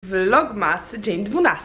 Vlogmas dzień 12.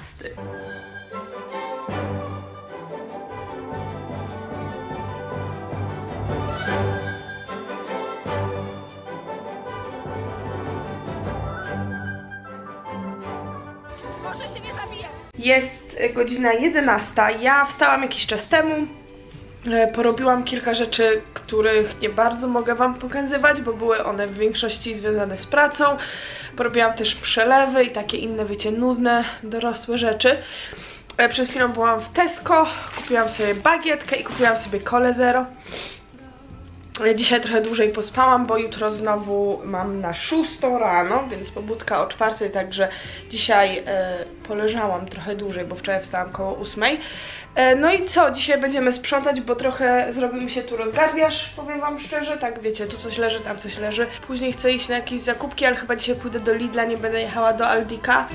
Proszę się nie zabijać. Jest godzina 11. Ja wstałam jakiś czas temu. Porobiłam kilka rzeczy, których nie bardzo mogę wam pokazywać, bo były one w większości związane z pracą. Porobiłam też przelewy i takie inne, wiecie, nudne, dorosłe rzeczy. Przed chwilą byłam w Tesco, kupiłam sobie bagietkę i kupiłam sobie Colę Zero. Dzisiaj trochę dłużej pospałam, bo jutro znowu mam na 6 rano, więc pobudka o 4, także dzisiaj poleżałam trochę dłużej, bo wczoraj wstałam koło 8. No i co? Dzisiaj będziemy sprzątać, bo trochę zrobił mi się tu rozgardiaż, powiem wam szczerze. Tak, wiecie, tu coś leży, tam coś leży. Później chcę iść na jakieś zakupki, ale chyba dzisiaj pójdę do Lidla, nie będę jechała do Aldika.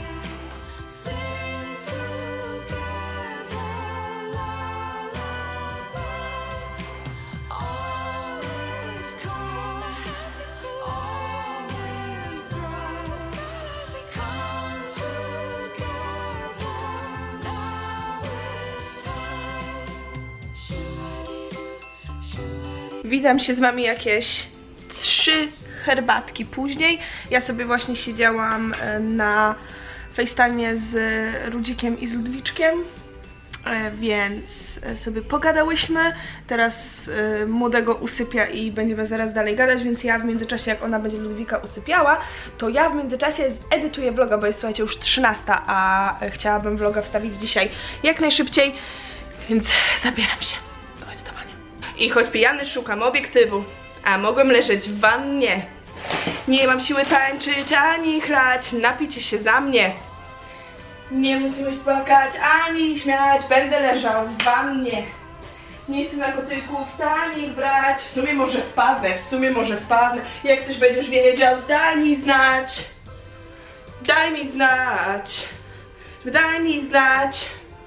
Witam się z wami jakieś 3 herbatki później. Ja sobie właśnie siedziałam na FaceTime'ie z Rudzikiem i z Ludwiczkiem, więc sobie pogadałyśmy. Teraz młodego usypia i będziemy zaraz dalej gadać, więc ja w międzyczasie, jak ona będzie Ludwika usypiała, to ja w międzyczasie edytuję vloga, bo jest, słuchajcie, już 13, a chciałabym vloga wstawić dzisiaj jak najszybciej, więc zabieram się. I choć pijany szukam obiektywu, a mogłem leżeć w wannie. Nie mam siły tańczyć ani chlać, napicie się za mnie. Nie musimy płakać ani śmiać, będę leżał w wannie. Nie chcę narkotyków tanich brać, w sumie może wpadnę, jak coś będziesz wiedział, daj mi znać. Daj mi znać. Daj mi znać.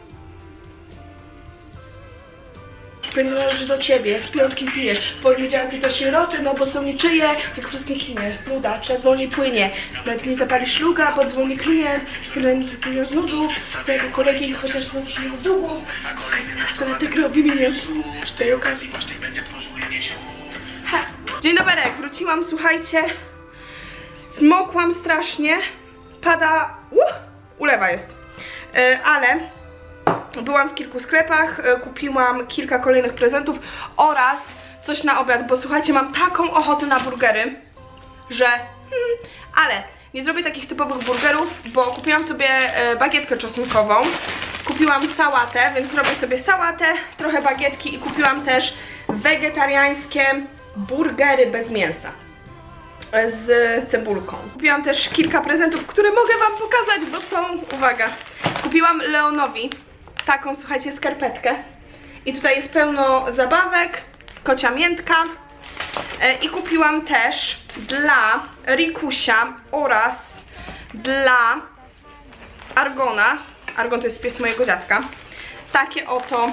Pewnie należy do ciebie, w piątki pijesz, w poniedziałki to sieroty, no bo są niczyje, jak wszystkie kinie, bruda, czas wolniej płynie. Jak nie zapali szluga, bo dzwoni klient, granicy cują z nudu, twojego kolegi chociaż wróci w długu, stratek robi milion z tej okazji. Ha. Dzień dobry, wróciłam, słuchajcie, zmokłam strasznie, pada, ulewa jest, ale byłam w kilku sklepach, kupiłam kilka kolejnych prezentów oraz coś na obiad, bo słuchajcie, mam taką ochotę na burgery, że ale nie zrobię takich typowych burgerów, bo kupiłam sobie bagietkę czosnkową, kupiłam sałatę, więc zrobię sobie sałatę, trochę bagietki i kupiłam też wegetariańskie burgery bez mięsa z cebulką. Kupiłam też kilka prezentów, które mogę wam pokazać, bo są, uwaga, kupiłam Leonowi taką, słuchajcie, skarpetkę i tutaj jest pełno zabawek, kocia miętka i kupiłam też dla Rikusia oraz dla Argona, Argon to jest pies mojego dziadka, takie oto,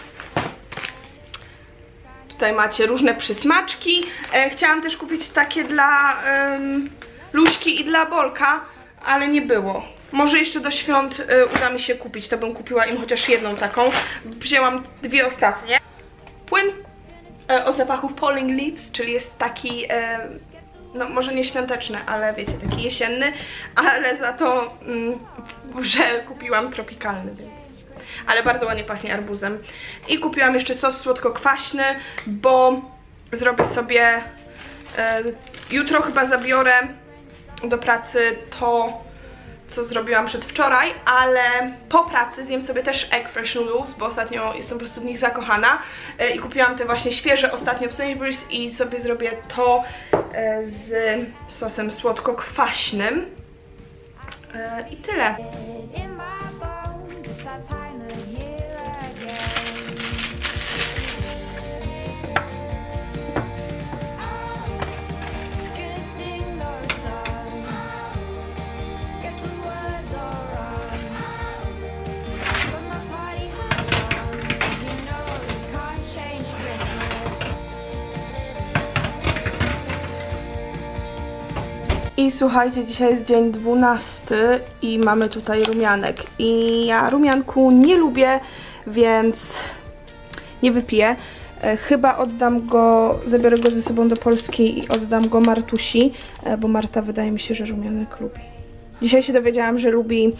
tutaj macie różne przysmaczki. Chciałam też kupić takie dla Luśki i dla Bolka, ale nie było. Może jeszcze do świąt uda mi się kupić, to bym kupiła im chociaż jedną taką. Wzięłam 2 ostatnie. Płyn o zapachu Falling Leaves, czyli jest taki, no może nie świąteczny, ale wiecie, taki jesienny, ale za to, że kupiłam tropikalny, więc. Ale bardzo ładnie pachnie arbuzem. I kupiłam jeszcze sos słodko-kwaśny, bo zrobię sobie, jutro chyba zabiorę do pracy to, co zrobiłam przedwczoraj, ale po pracy zjem sobie też Egg Fresh Noodles, bo ostatnio jestem po prostu w nich zakochana i kupiłam te właśnie świeże ostatnio w Sainsbury's i sobie zrobię to z sosem słodko-kwaśnym i tyle. I słuchajcie, dzisiaj jest dzień 12 i mamy tutaj rumianek. I ja rumianku nie lubię, więc nie wypiję. Chyba oddam go, zabiorę go ze sobą do Polski i oddam go Martusi, bo Marta wydaje mi się, że rumianek lubi. Dzisiaj się dowiedziałam, że lubi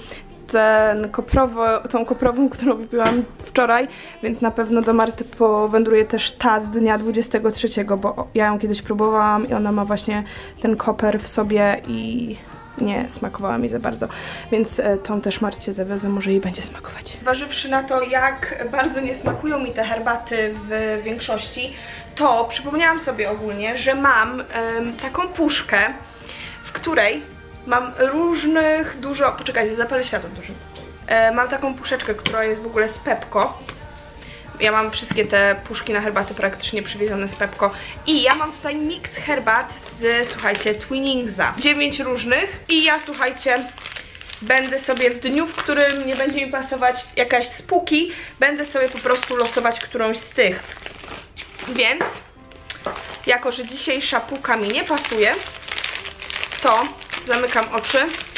tą koprową, którą wypiłam wczoraj, więc na pewno do Marty powędruje też ta z dnia 23, bo ja ją kiedyś próbowałam i ona ma właśnie ten koper w sobie i nie smakowała mi za bardzo, więc tą też Marcie zawiozę, może jej będzie smakować. Zważywszy na to, jak bardzo nie smakują mi te herbaty w większości, to przypomniałam sobie ogólnie, że mam taką puszkę, w której mam różnych, dużo... Poczekajcie, zapalę światło dużo. Mam taką puszeczkę, która jest w ogóle z Pepco. Ja mam wszystkie te puszki na herbaty praktycznie przywiezione z Pepco. I ja mam tutaj miks herbat z, słuchajcie, Twinningsa. 9 różnych. I ja, słuchajcie, będę sobie w dniu, w którym nie będzie mi pasować jakaś z półki, będę sobie po prostu losować którąś z tych. Więc, jako że dzisiejsza półka mi nie pasuje, to zamykam oczy.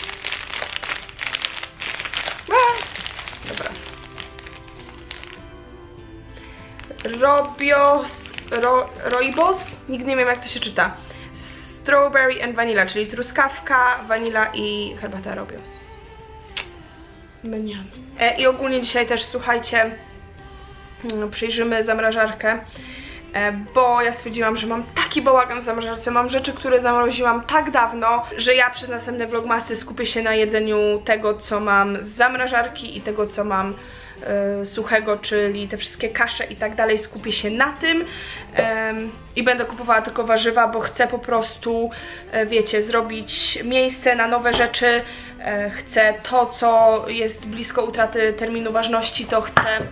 Dobra. Rooibos? Nigdy nie wiem, jak to się czyta. Strawberry and vanilla, czyli truskawka, vanilla i herbata Rooibos. I ogólnie dzisiaj też, słuchajcie, przyjrzymy zamrażarkę, bo ja stwierdziłam, że mam taki bałagan w zamrażarce, mam rzeczy, które zamroziłam tak dawno, że ja przez następne vlogmasy skupię się na jedzeniu tego, co mam z zamrażarki i tego, co mam suchego, czyli te wszystkie kasze i tak dalej, skupię się na tym i będę kupowała tylko warzywa, bo chcę po prostu, wiecie, zrobić miejsce na nowe rzeczy, chcę to, co jest blisko utraty terminu ważności, to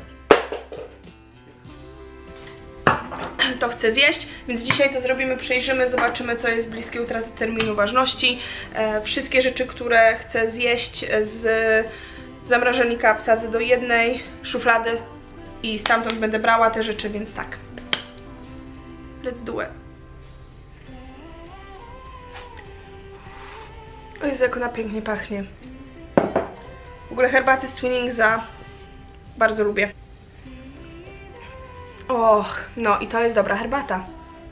chcę zjeść, więc dzisiaj to zrobimy, przejrzymy, zobaczymy, co jest bliskie utraty terminu ważności. Wszystkie rzeczy, które chcę zjeść z zamrażalnika, wsadzę do jednej szuflady i stamtąd będę brała te rzeczy, więc tak. Let's do it. O Jezu, jak ona pięknie pachnie. W ogóle herbaty z Twinningsa bardzo lubię. Och, no i to jest dobra herbata.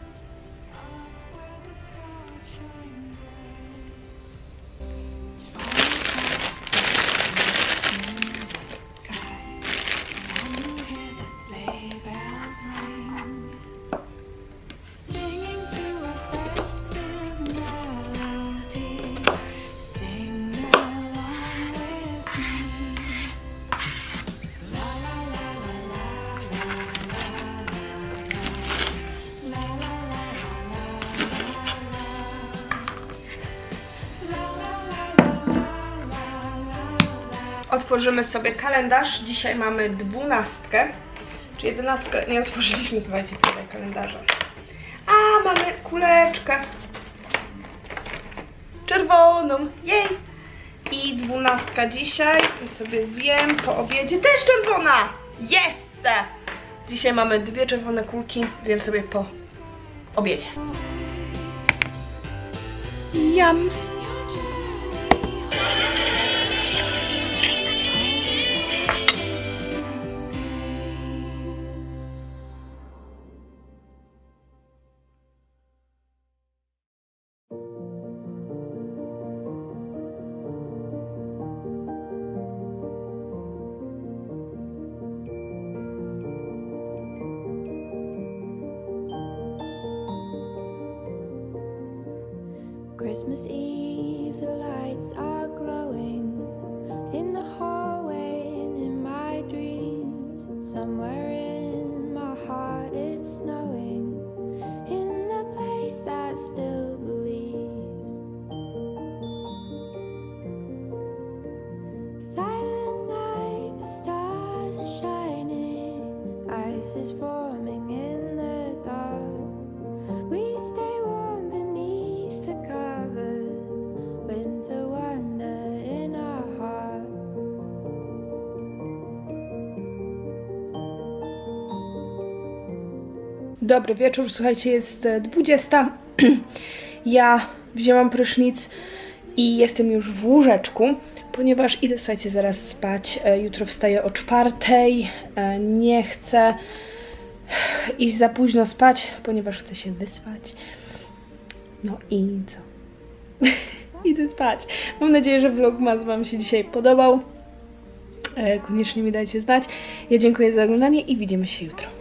Otworzymy sobie kalendarz. Dzisiaj mamy 12, czy 11. Nie otworzyliśmy, słuchajcie, tutaj kalendarza. A, mamy kuleczkę czerwoną. Jej! I 12 dzisiaj. I sobie zjem po obiedzie. Też czerwona! Jest! Dzisiaj mamy 2 czerwone kulki. Zjem sobie po obiedzie. Jam! Christmas Eve, the lights are glowing in the hallway and in my dreams. Somewhere in my heart it's snowing in the place that still believes. Silent night, the stars are shining, ice is forming in the dark. We stay warm beneath the covers, winter wonder in our hearts. Dobry wieczór, słuchajcie, jest 20. Ja wzięłam prysznic i jestem już w łóżeczku, ponieważ idę, słuchajcie, zaraz spać. Jutro wstaję o 4:00. Nie chcę iść za późno spać, ponieważ chcę się wyspać. No i co? Idę spać. Mam nadzieję, że vlogmas wam się dzisiaj podobał. Koniecznie mi dajcie znać. Ja dziękuję za oglądanie i widzimy się jutro.